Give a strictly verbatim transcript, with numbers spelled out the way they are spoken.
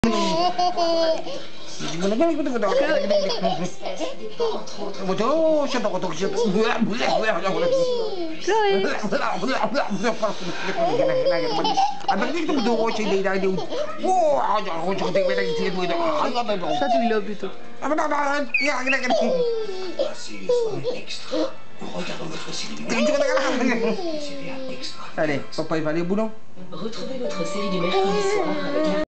Chatouille-le plutôt. Regardons votre série du Allez, papa il va aller au boulot. Retrouvez votre série du mercredi soir avec la